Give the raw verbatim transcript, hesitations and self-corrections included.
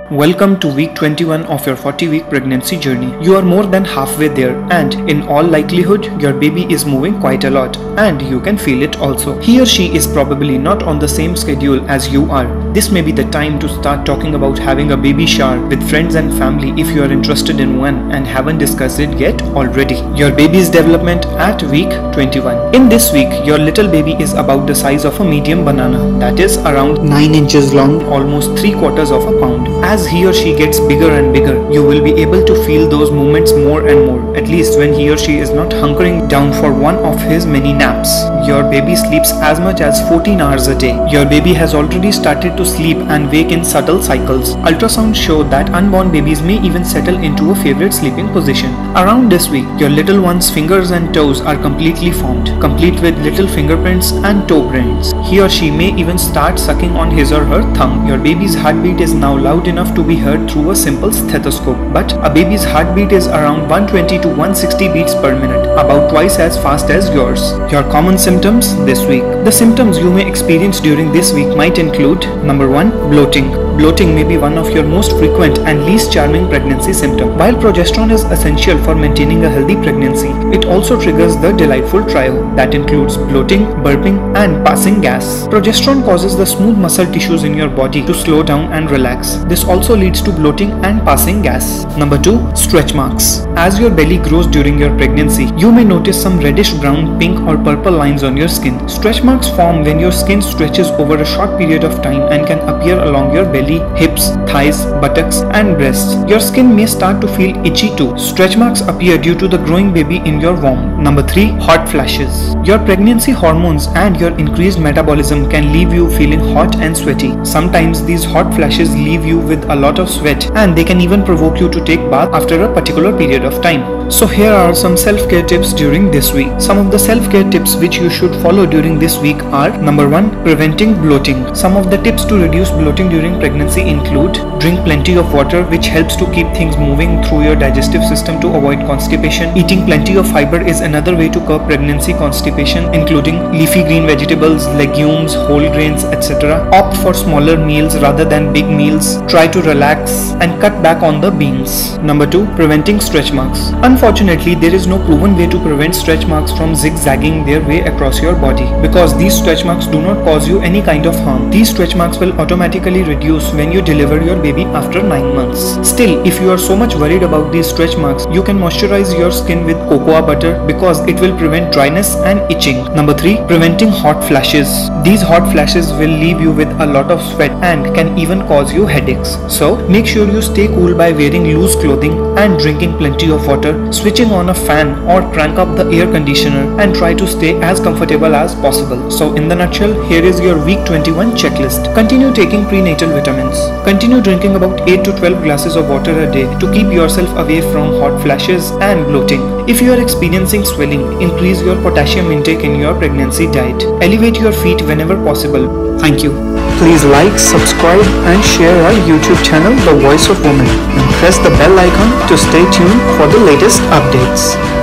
Welcome to week twenty-one of your forty week pregnancy journey. You are more than halfway there, and in all likelihood your baby is moving quite a lot and you can feel it also. He or she is probably not on the same schedule as you are. This may be the time to start talking about having a baby shower with friends and family if you are interested in one and haven't discussed it yet already. Your baby's development at week twenty-one. In this week, your little baby is about the size of a medium banana, that is around nine inches long, almost three quarters of a pound. As he or she gets bigger and bigger, you will be able to feel those movements more and more, at least when he or she is not hunkering down for one of his many naps. Your baby sleeps as much as fourteen hours a day. Your baby has already started to sleep and wake in subtle cycles. Ultrasounds show that unborn babies may even settle into a favorite sleeping position. Around this week, your little one's fingers and toes are completely formed, complete with little fingerprints and toe prints. He or she may even start sucking on his or her thumb. Your baby's heartbeat is now loud enough to be heard through a simple stethoscope, but a baby's heartbeat is around one hundred twenty to one hundred sixty beats per minute, about twice as fast as yours. Your common symptoms this week. The symptoms you may experience during this week might include: number one, bloating. Bloating may be one of your most frequent and least charming pregnancy symptom. While progesterone is essential for maintaining a healthy pregnancy, it also triggers the delightful trio that includes bloating, burping, and passing gas. Progesterone causes the smooth muscle tissues in your body to slow down and relax. This also leads to bloating and passing gas. Number two, stretch marks. As your belly grows during your pregnancy, you may notice some reddish brown, pink, or purple lines on your skin. Stretch marks form when your skin stretches over a short period of time and can appear along your belly, hips, thighs, buttocks, and breasts. Your skin may start to feel itchy too. Stretch marks appear due to the growing baby in your womb. Number three, hot flashes. Your pregnancy hormones and your increased metabolism can leave you feeling hot and sweaty. Sometimes these hot flashes leave you with a lot of sweat, and they can even provoke you to take bath after a particular period of time. So here are some self-care tips during this week. Some of the self-care tips which you should follow during this week are: number one, preventing bloating. Some of the tips to reduce bloating during pregnancy include: drink plenty of water, which helps to keep things moving through your digestive system to avoid constipation. Eating plenty of fiber is another way to curb pregnancy constipation, including leafy green vegetables, legumes, whole grains, et cetera. Opt for smaller meals rather than big meals. Try to relax and cut back on the beans. Number two, preventing stretch marks. Unfortunately, there is no proven way to prevent stretch marks from zigzagging their way across your body, because these stretch marks do not cause you any kind of harm. These stretch marks will automatically reduce when you deliver your baby after nine months. Still, if you are so much worried about these stretch marks, you can moisturize your skin with cocoa butter, because it will prevent dryness and itching. Number three, preventing hot flashes. These hot flashes will leave you with a lot of sweat and can even cause you headaches. So make sure you stay cool by wearing loose clothing and drinking plenty of water, switching on a fan or crank up the air conditioner, and try to stay as comfortable as possible. So in the nutshell, here is your week twenty-one checklist. Continue taking prenatal vitamins. Continue drinking about eight to twelve glasses of water a day to keep yourself away from hot flashes and bloating. If you are experiencing swelling, increase your potassium intake in your pregnancy diet. Elevate your feet whenever possible. Thank you. Please like, subscribe, and share our YouTube channel, The Voice of Woman, and press the bell icon to stay tuned for the latest updates.